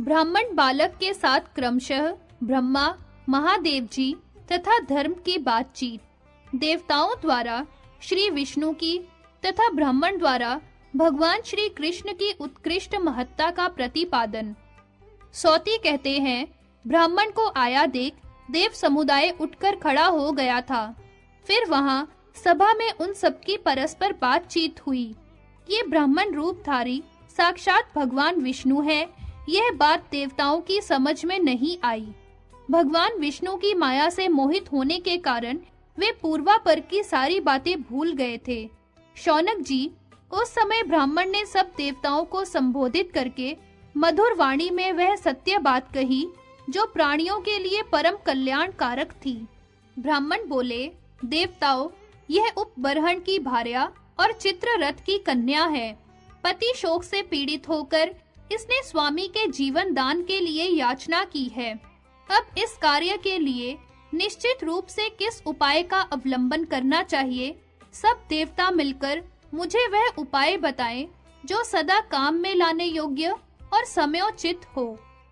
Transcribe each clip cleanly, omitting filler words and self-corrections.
ब्राह्मण बालक के साथ क्रमशः ब्रह्मा, महादेव जी तथा धर्म की बातचीत, देवताओं द्वारा श्री विष्णु की तथा ब्राह्मण द्वारा भगवान श्री कृष्ण की उत्कृष्ट महत्ता का प्रतिपादन। सौती कहते हैं, ब्राह्मण को आया देख देव समुदाय उठकर खड़ा हो गया था। फिर वहां सभा में उन सबकी परस्पर बातचीत हुई। ये ब्राह्मण रूपधारी साक्षात भगवान विष्णु है, यह बात देवताओं की समझ में नहीं आई। भगवान विष्णु की माया से मोहित होने के कारण वे पूर्वापर की सारी बातें भूल गए थे। शौनक जी, उस समय ब्राह्मण ने सब देवताओं को संबोधित करके मधुर वाणी में वह सत्य बात कही जो प्राणियों के लिए परम कल्याण कारक थी। ब्राह्मण बोले, देवताओं, यह उपबरहण की भार्या और चित्ररथ की कन्या है। पति शोक से पीड़ित होकर इसने स्वामी के जीवन दान के लिए याचना की है। अब इस कार्य के लिए निश्चित रूप से किस उपाय का अवलंबन करना चाहिए, सब देवता मिलकर मुझे वह उपाय बताएं जो सदा काम में लाने योग्य और समयोचित हो।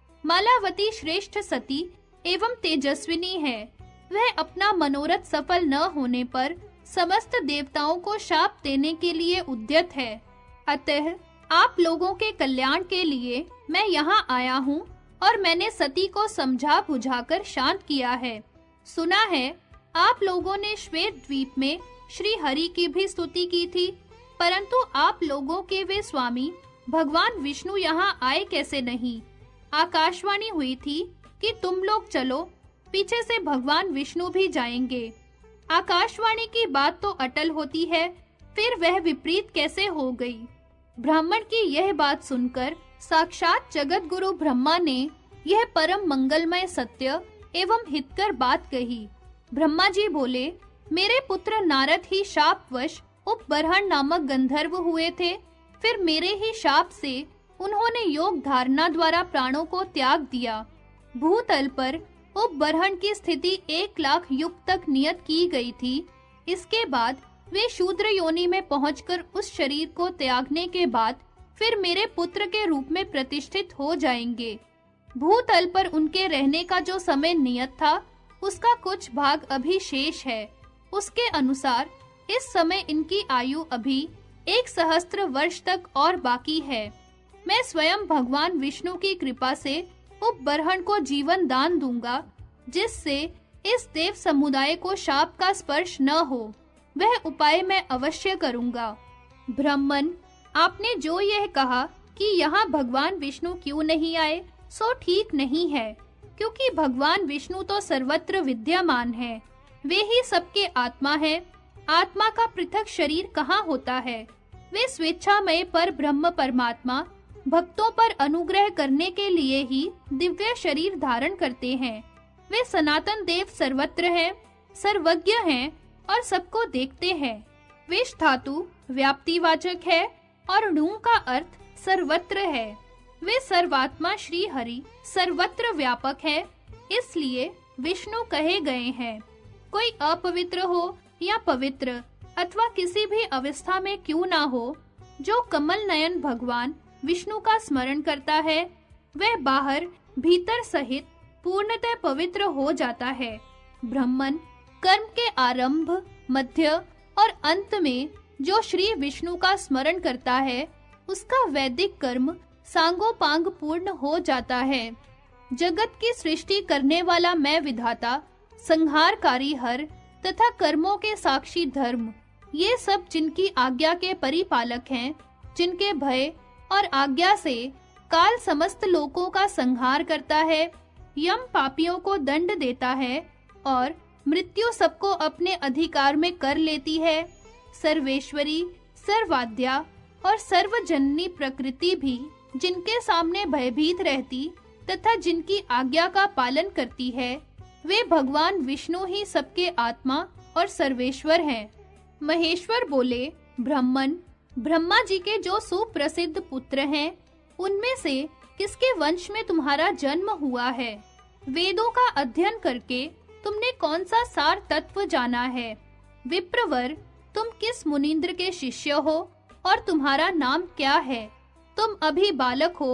मालावती श्रेष्ठ सती एवं तेजस्विनी है। वह अपना मनोरथ सफल न होने पर समस्त देवताओं को शाप देने के लिए उद्यत है। अतः आप लोगों के कल्याण के लिए मैं यहाँ आया हूँ और मैंने सती को समझा बुझाकर शांत किया है। सुना है आप लोगों ने श्वेत द्वीप में श्री हरि की भी स्तुति की थी, परंतु आप लोगों के वे स्वामी भगवान विष्णु यहाँ आए कैसे नहीं? आकाशवाणी हुई थी कि तुम लोग चलो, पीछे से भगवान विष्णु भी जाएंगे। आकाशवाणी की बात तो अटल होती है, फिर वह विपरीत कैसे हो गई? ब्राह्मण की यह बात सुनकर साक्षात जगत गुरु ब्रह्मा ने यह परम मंगलमय सत्य एवं हितकर बात कही। ब्रह्मा जी बोले, मेरे पुत्र नारद ही शापवश उपबरहण नामक गंधर्व हुए थे। फिर मेरे ही शाप से उन्होंने योग धारणा द्वारा प्राणों को त्याग दिया। भूतल पर उपबरहण की स्थिति 1,00,000 युग तक नियत की गई थी। इसके बाद वे शूद्र योनि में पहुंचकर उस शरीर को त्यागने के बाद फिर मेरे पुत्र के रूप में प्रतिष्ठित हो जाएंगे। भूतल पर उनके रहने का जो समय नियत था, उसका कुछ भाग अभी शेष है। उसके अनुसार इस समय इनकी आयु अभी 1,000 वर्ष तक और बाकी है। मैं स्वयं भगवान विष्णु की कृपा से उपबरहण को जीवन दान दूंगा, जिससे इस देव समुदाय को शाप का स्पर्श न हो। वह उपाय मैं अवश्य करूंगा। ब्राह्मण, आपने जो यह कहा कि यहाँ भगवान विष्णु क्यों नहीं आए, सो ठीक नहीं है, क्योंकि भगवान विष्णु तो सर्वत्र विद्यमान है। वे ही सबके आत्मा है। आत्मा का पृथक शरीर कहाँ होता है? वे स्वेच्छामय पर ब्रह्म परमात्मा भक्तों पर अनुग्रह करने के लिए ही दिव्य शरीर धारण करते हैं। वे सनातन देव सर्वत्र हैं, सर्वज्ञ हैं और सबको देखते हैं। विष धातु व्याप्तिवाचक है और णु का अर्थ सर्वत्र है। वे सर्वात्मा श्री हरि सर्वत्र व्यापक है, इसलिए विष्णु कहे गए हैं। कोई अपवित्र हो या पवित्र अथवा किसी भी अवस्था में क्यों ना हो, जो कमल नयन भगवान विष्णु का स्मरण करता है, वह बाहर भीतर सहित पूर्णतः पवित्र हो जाता है। ब्राह्मण, कर्म के आरंभ, मध्य और अंत में जो श्री विष्णु का स्मरण करता है, उसका वैदिक कर्म सांगोपांग पूर्ण हो जाता है। जगत की सृष्टि करने वाला मैं विधाता, संहारकारी हर तथा कर्मों के साक्षी धर्म, ये सब जिनकी आज्ञा के परिपालक हैं, जिनके भय और आज्ञा से काल समस्त लोकों का संहार करता है, यम पापियों को दंड देता है और मृत्यु सबको अपने अधिकार में कर लेती है। सर्वेश्वरी, सर्वाद्या और सर्वजननी प्रकृति भी जिनके सामने भयभीत रहती तथा जिनकी आज्ञा का पालन करती है, वे भगवान विष्णु ही सबके आत्मा और सर्वेश्वर हैं। महेश्वर बोले, ब्राह्मण, ब्रह्मा जी के जो सुप्रसिद्ध पुत्र हैं, उनमें से किसके वंश में तुम्हारा जन्म हुआ है? वेदों का अध्ययन करके तुमने कौन सा सार तत्व जाना है? विप्रवर, तुम किस मुनींद्र के शिष्य हो और तुम्हारा नाम क्या है? तुम अभी बालक हो,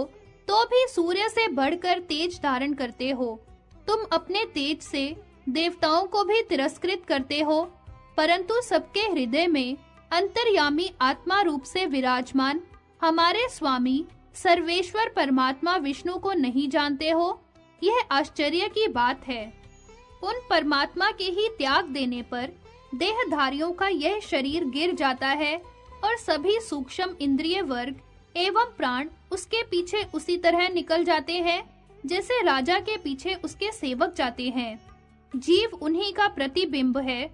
तो भी सूर्य से बढ़कर तेज धारण करते हो। तुम अपने तेज से देवताओं को भी तिरस्कृत करते हो, परंतु सबके हृदय में अंतर्यामी आत्मा रूप से विराजमान हमारे स्वामी सर्वेश्वर परमात्मा विष्णु को नहीं जानते हो। यह आश्चर्य की बात है। उन परमात्मा के ही त्याग देने पर देहधारियों का यह शरीर गिर जाता है और सभी सूक्ष्म इंद्रिय वर्ग एवं प्राण उसके पीछे उसी तरह निकल जाते हैं जैसे राजा के पीछे उसके सेवक जाते हैं। जीव उन्हीं का प्रतिबिंब है।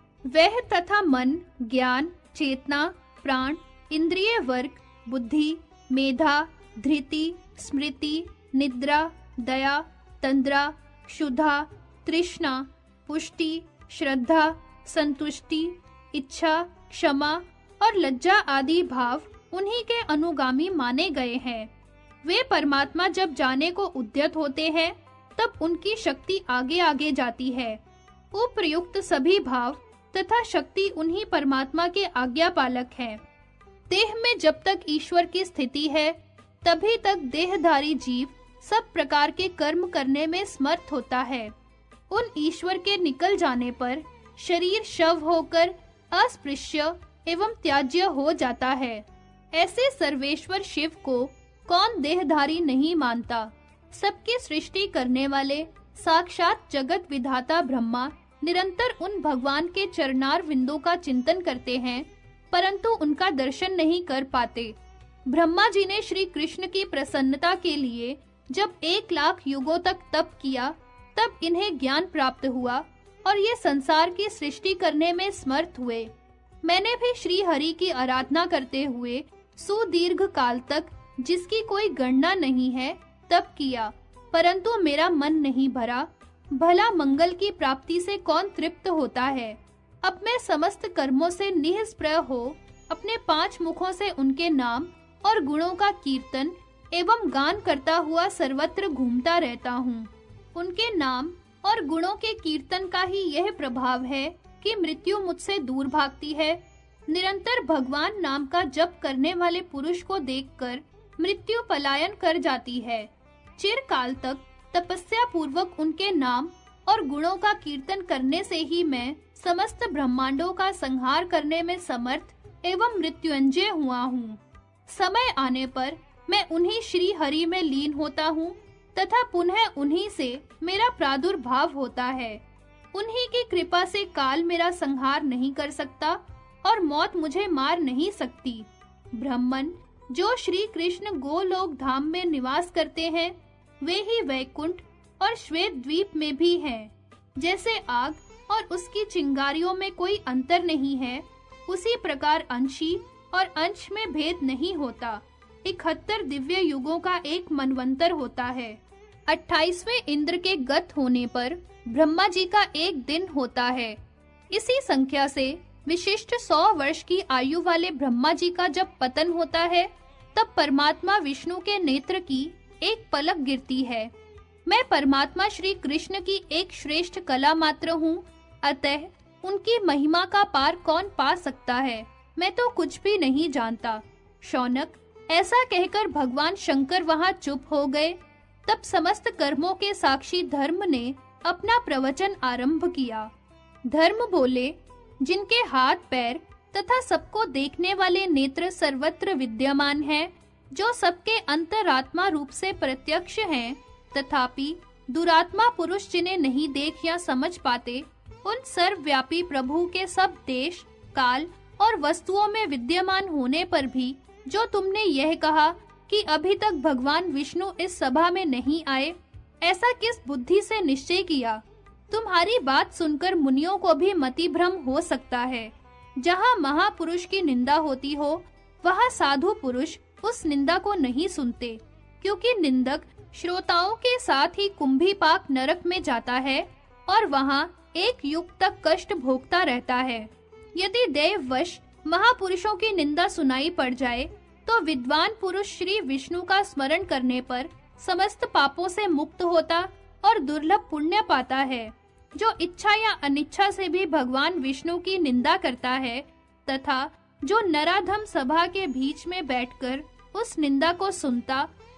वह तथा मन, ज्ञान, चेतना, प्राण, इंद्रिय वर्ग, बुद्धि, मेधा, धृति, स्मृति, निद्रा, दया, तंद्रा, क्षुधा, तृष्णा, पुष्टि, श्रद्धा, संतुष्टि, इच्छा, क्षमा और लज्जा आदि भाव उन्हीं के अनुगामी माने गए हैं। वे परमात्मा जब जाने को उद्यत होते हैं तब उनकी शक्ति आगे आगे जाती है। उपर्युक्त सभी भाव तथा शक्ति उन्हीं परमात्मा के आज्ञा पालक हैं। देह में जब तक ईश्वर की स्थिति है तभी तक देहधारी जीव सब प्रकार के कर्म करने में समर्थ होता है। उन ईश्वर के निकल जाने पर शरीर शव होकर अस्पृश्य एवं त्याज्य हो जाता है। ऐसे सर्वेश्वर शिव को कौन देहधारी नहीं मानता। सबकी सृष्टि करने वाले साक्षात जगत विधाता ब्रह्मा निरंतर उन भगवान के चरणार विंदों का चिंतन करते हैं, परंतु उनका दर्शन नहीं कर पाते। ब्रह्मा जी ने श्री कृष्ण की प्रसन्नता के लिए जब 1,00,000 युगों तक तप किया, तब इन्हें ज्ञान प्राप्त हुआ और ये संसार की सृष्टि करने में समर्थ हुए। मैंने भी श्री हरि की आराधना करते हुए सुदीर्घ काल तक, जिसकी कोई गणना नहीं है, तप किया, परंतु मेरा मन नहीं भरा। भला मंगल की प्राप्ति से कौन तृप्त होता है। अब मैं समस्त कर्मों से निष्प्रय हो अपने 5 मुखों से उनके नाम और गुणों का कीर्तन एवं गान करता हुआ सर्वत्र घूमता रहता हूँ। उनके नाम और गुणों के कीर्तन का ही यह प्रभाव है कि मृत्यु मुझसे दूर भागती है। निरंतर भगवान नाम का जप करने वाले पुरुष को देखकर मृत्यु पलायन कर जाती है। चिरकाल तक तपस्या पूर्वक उनके नाम और गुणों का कीर्तन करने से ही मैं समस्त ब्रह्मांडों का संहार करने में समर्थ एवं मृत्युंजय हुआ हूँ। समय आने पर मैं उन्हीं श्री हरि में लीन होता हूँ तथा पुनः उन्हीं से मेरा प्रादुर्भाव होता है। उन्हीं की कृपा से काल मेरा संहार नहीं कर सकता और मौत मुझे मार नहीं सकती। ब्रह्मन जो श्री कृष्ण गोलोक धाम में निवास करते हैं, वे ही वैकुंठ और श्वेत द्वीप में भी हैं। जैसे आग और उसकी चिंगारियों में कोई अंतर नहीं है, उसी प्रकार अंशी और अंश में भेद नहीं होता। 71 दिव्य युगों का एक मनवंतर होता है। 28वें इंद्र के गत होने पर ब्रह्मा जी का एक दिन होता है। इसी संख्या से विशिष्ट 100 वर्ष की आयु वाले ब्रह्मा जी का जब पतन होता है, तब परमात्मा विष्णु के नेत्र की एक पलक गिरती है। मैं परमात्मा श्री कृष्ण की एक श्रेष्ठ कला मात्र हूँ, अतः उनकी महिमा का पार कौन पा सकता है। मैं तो कुछ भी नहीं जानता। शौनक, ऐसा कहकर भगवान शंकर वहां चुप हो गए। तब समस्त कर्मों के साक्षी धर्म ने अपना प्रवचन आरंभ किया। धर्म बोले, जिनके हाथ पैर तथा सबको देखने वाले नेत्र सर्वत्र विद्यमान हैं, जो सबके अंतरात्मा रूप से प्रत्यक्ष हैं, तथापि दुरात्मा पुरुष जिन्हें नहीं देख या समझ पाते, उन सर्वव्यापी प्रभु के सब देश, काल और वस्तुओं में विद्यमान होने पर भी जो तुमने यह कहा कि अभी तक भगवान विष्णु इस सभा में नहीं आए, ऐसा किस बुद्धि से निश्चय किया? तुम्हारी बात सुनकर मुनियों को भी मतिभ्रम हो सकता है। जहाँ महापुरुष की निंदा होती हो, वहाँ साधु पुरुष उस निंदा को नहीं सुनते, क्योंकि निंदक श्रोताओं के साथ ही कुंभीपाक नरक में जाता है और वहाँ एक युग तक कष्ट भोगता रहता है। यदि दैववश महापुरुषों की निंदा सुनाई पड़ जाए, तो विद्वान पुरुष श्री विष्णु का स्मरण करने पर समस्त पापों से मुक्त होता और दुर्लभ पुण्य पाता है। जो इच्छा या अनिच्छा से भी भगवान विष्णु की निंदा करता है, तथा जो नराधम सभा के बीच में बैठकर उस निंदा को सुनता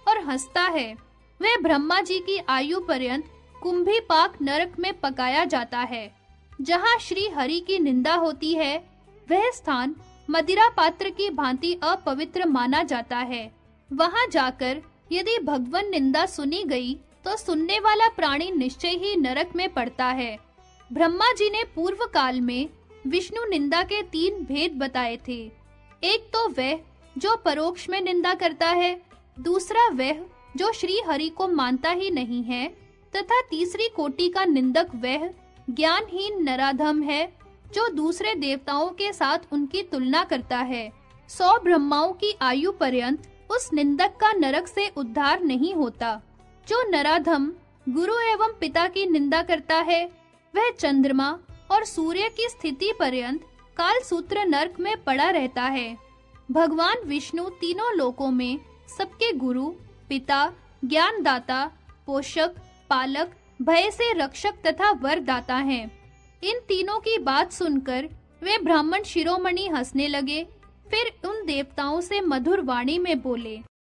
और हंसता है, वह ब्रह्मा जी की आयु पर्यंत कुंभी पाक नरक में पकाया जाता है। जहाँ श्री हरि की निंदा होती है, वह स्थान मदिरा पात्र की भांति अपवित्र माना जाता है। वहाँ जाकर यदि भगवन निंदा सुनी गई तो सुनने वाला प्राणी निश्चय ही नरक में पड़ता है। ब्रह्मा जी ने पूर्व काल में विष्णु निंदा के 3 भेद बताए थे। एक तो वह जो परोक्ष में निंदा करता है, दूसरा वह जो श्री हरि को मानता ही नहीं है, तथा तीसरी कोटि का निंदक वह ज्ञानहीन नराधम है जो दूसरे देवताओं के साथ उनकी तुलना करता है। 100 ब्रह्माओं की आयु पर्यंत उस निंदक का नरक से उद्धार नहीं होता। जो नराधम गुरु एवं पिता की निंदा करता है, वह चंद्रमा और सूर्य की स्थिति पर्यंत काल सूत्र नरक में पड़ा रहता है। भगवान विष्णु तीनों लोकों में सबके गुरु, पिता, ज्ञानदाता, पोषक, पालक, भय से रक्षक तथा वरदाता हैं। इन तीनों की बात सुनकर वे ब्राह्मण शिरोमणि हंसने लगे। फिर उन देवताओं से मधुर वाणी में बोले,